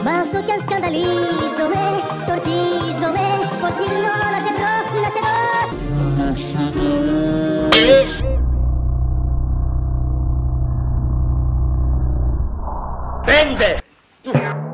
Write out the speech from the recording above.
Μπάσω κι αν σκανδαλίζομαι, στορκίζομαι, πως γυρνώ να σε βρω, να σε δω. Πέντε!